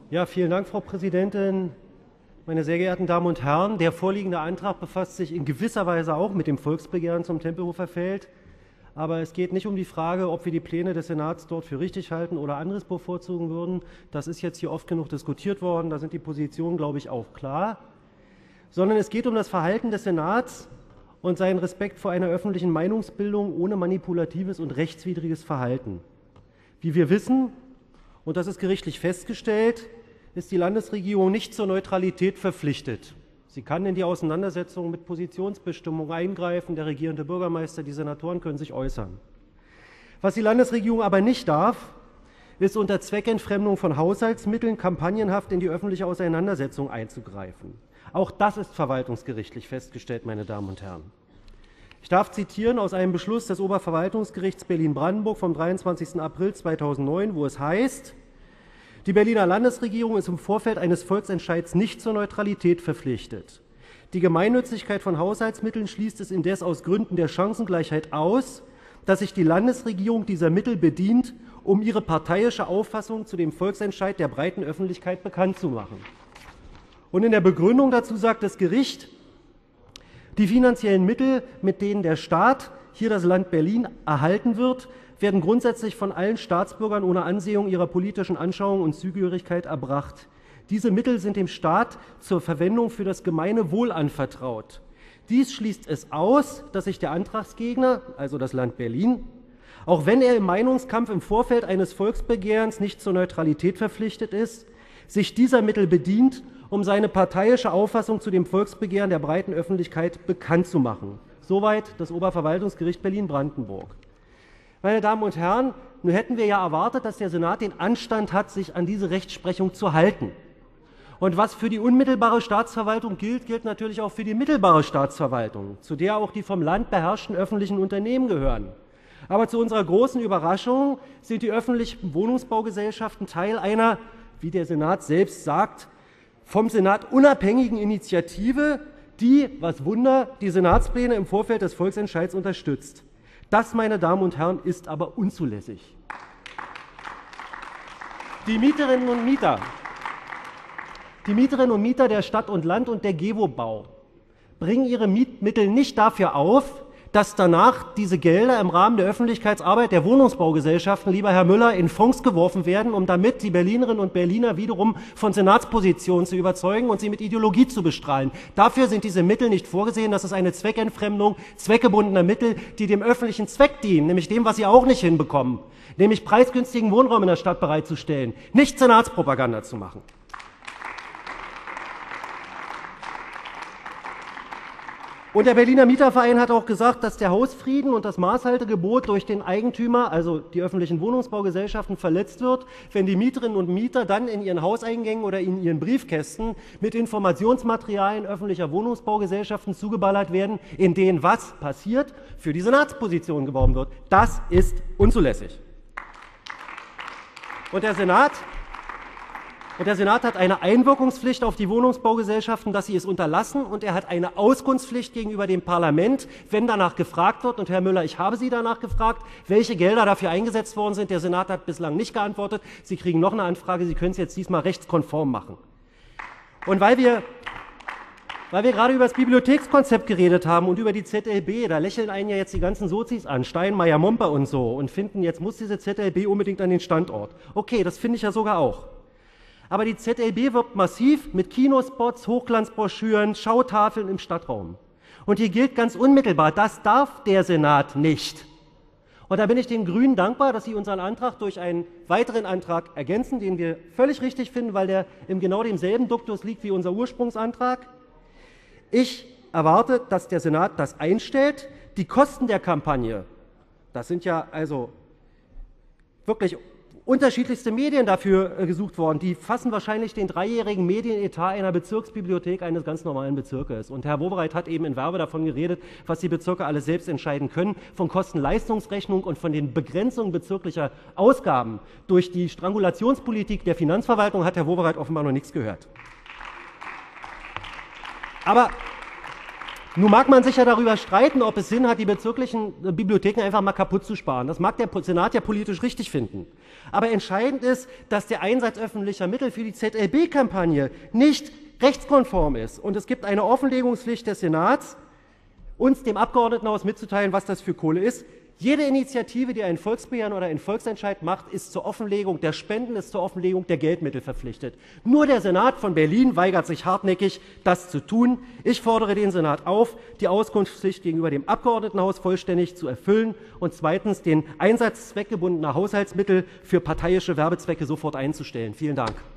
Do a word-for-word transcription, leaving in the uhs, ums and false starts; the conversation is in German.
Ja, vielen Dank, Frau Präsidentin. Meine sehr geehrten Damen und Herren, der vorliegende Antrag befasst sich in gewisser Weise auch mit dem Volksbegehren zum Tempelhofer Feld. Aber es geht nicht um die Frage, ob wir die Pläne des Senats dort für richtig halten oder anderes bevorzugen würden. Das ist jetzt hier oft genug diskutiert worden. Da sind die Positionen, glaube ich, auch klar. Sondern es geht um das Verhalten des Senats und seinen Respekt vor einer öffentlichen Meinungsbildung ohne manipulatives und rechtswidriges Verhalten. Wie wir wissen, und das ist gerichtlich festgestellt, ist die Landesregierung nicht zur Neutralität verpflichtet. Sie kann in die Auseinandersetzung mit Positionsbestimmung eingreifen, der regierende Bürgermeister, die Senatoren können sich äußern. Was die Landesregierung aber nicht darf, ist unter Zweckentfremdung von Haushaltsmitteln kampagnenhaft in die öffentliche Auseinandersetzung einzugreifen. Auch das ist verwaltungsgerichtlich festgestellt, meine Damen und Herren. Ich darf zitieren aus einem Beschluss des Oberverwaltungsgerichts Berlin-Brandenburg vom dreiundzwanzigsten April zweitausendneun, wo es heißt: Die Berliner Landesregierung ist im Vorfeld eines Volksentscheids nicht zur Neutralität verpflichtet. Die Gemeinnützigkeit von Haushaltsmitteln schließt es indes aus Gründen der Chancengleichheit aus, dass sich die Landesregierung dieser Mittel bedient, um ihre parteiische Auffassung zu dem Volksentscheid der breiten Öffentlichkeit bekannt zu machen. Und in der Begründung dazu sagt das Gericht, die finanziellen Mittel, mit denen der Staat, hier das Land Berlin, erhalten wird, werden grundsätzlich von allen Staatsbürgern ohne Ansehung ihrer politischen Anschauung und Zugehörigkeit erbracht. Diese Mittel sind dem Staat zur Verwendung für das gemeine Wohl anvertraut. Dies schließt es aus, dass sich der Antragsgegner, also das Land Berlin, auch wenn er im Meinungskampf im Vorfeld eines Volksbegehrens nicht zur Neutralität verpflichtet ist, sich dieser Mittel bedient, um seine parteiische Auffassung zu dem Volksbegehren der breiten Öffentlichkeit bekannt zu machen. Soweit das Oberverwaltungsgericht Berlin-Brandenburg. Meine Damen und Herren, nun hätten wir ja erwartet, dass der Senat den Anstand hat, sich an diese Rechtsprechung zu halten. Und was für die unmittelbare Staatsverwaltung gilt, gilt natürlich auch für die mittelbare Staatsverwaltung, zu der auch die vom Land beherrschten öffentlichen Unternehmen gehören. Aber zu unserer großen Überraschung sind die öffentlichen Wohnungsbaugesellschaften Teil einer, wie der Senat selbst sagt, vom Senat unabhängigen Initiative, die, was Wunder, die Senatspläne im Vorfeld des Volksentscheids unterstützt. Das, meine Damen und Herren, ist aber unzulässig. Die Mieterinnen und Mieter, die Mieterinnen und Mieter der Stadt und Land und der GEWO-Bau bringen ihre Mietmittel nicht dafür auf, dass danach diese Gelder im Rahmen der Öffentlichkeitsarbeit der Wohnungsbaugesellschaften, lieber Herr Müller, in Fonds geworfen werden, um damit die Berlinerinnen und Berliner wiederum von Senatspositionen zu überzeugen und sie mit Ideologie zu bestrahlen. Dafür sind diese Mittel nicht vorgesehen. Das ist eine Zweckentfremdung zweckgebundener Mittel, die dem öffentlichen Zweck dienen, nämlich dem, was sie auch nicht hinbekommen, nämlich preisgünstigen Wohnraum in der Stadt bereitzustellen, nicht Senatspropaganda zu machen. Und der Berliner Mieterverein hat auch gesagt, dass der Hausfrieden und das Maßhaltegebot durch den Eigentümer, also die öffentlichen Wohnungsbaugesellschaften, verletzt wird, wenn die Mieterinnen und Mieter dann in ihren Hauseingängen oder in ihren Briefkästen mit Informationsmaterialien öffentlicher Wohnungsbaugesellschaften zugeballert werden, in denen was passiert, für die Senatsposition geworben wird. Das ist unzulässig. Und der Senat Und der Senat hat eine Einwirkungspflicht auf die Wohnungsbaugesellschaften, dass sie es unterlassen, und er hat eine Auskunftspflicht gegenüber dem Parlament, wenn danach gefragt wird. Und Herr Müller, ich habe Sie danach gefragt, welche Gelder dafür eingesetzt worden sind. Der Senat hat bislang nicht geantwortet. Sie kriegen noch eine Anfrage. Sie können es jetzt diesmal rechtskonform machen. Und weil wir, weil wir gerade über das Bibliothekskonzept geredet haben und über die Z L B, da lächeln einen ja jetzt die ganzen Sozis an, Steinmeier, Momper und so, und finden, jetzt muss diese Z L B unbedingt an den Standort. Okay, das finde ich ja sogar auch. Aber die Z L B wirbt massiv mit Kinospots, Hochglanzbroschüren, Schautafeln im Stadtraum. Und hier gilt ganz unmittelbar, das darf der Senat nicht. Und da bin ich den Grünen dankbar, dass sie unseren Antrag durch einen weiteren Antrag ergänzen, den wir völlig richtig finden, weil der im genau demselben Duktus liegt wie unser Ursprungsantrag. Ich erwarte, dass der Senat das einstellt. Die Kosten der Kampagne, das sind ja also wirklich unterschiedlichste Medien dafür äh, gesucht worden. Die fassen wahrscheinlich den dreijährigen Medienetat einer Bezirksbibliothek eines ganz normalen Bezirkes. Und Herr Wowereit hat eben in Werbe davon geredet, was die Bezirke alles selbst entscheiden können, von Kosten-Leistungsrechnung und von den Begrenzungen bezirklicher Ausgaben. Durch die Strangulationspolitik der Finanzverwaltung hat Herr Wowereit offenbar noch nichts gehört. Aber Nun mag man sich ja darüber streiten, ob es Sinn hat, die bezirklichen Bibliotheken einfach mal kaputt zu sparen. Das mag der Senat ja politisch richtig finden. Aber entscheidend ist, dass der Einsatz öffentlicher Mittel für die Z L B-Kampagne nicht rechtskonform ist. Und es gibt eine Offenlegungspflicht des Senats, uns dem Abgeordnetenhaus mitzuteilen, was das für Kohle ist. Jede Initiative, die ein Volksbegehren oder einen Volksentscheid macht, ist zur Offenlegung der Spenden, ist zur Offenlegung der Geldmittel verpflichtet. Nur der Senat von Berlin weigert sich hartnäckig, das zu tun. Ich fordere den Senat auf, die Auskunftspflicht gegenüber dem Abgeordnetenhaus vollständig zu erfüllen und zweitens den Einsatz zweckgebundener Haushaltsmittel für parteiische Werbezwecke sofort einzustellen. Vielen Dank.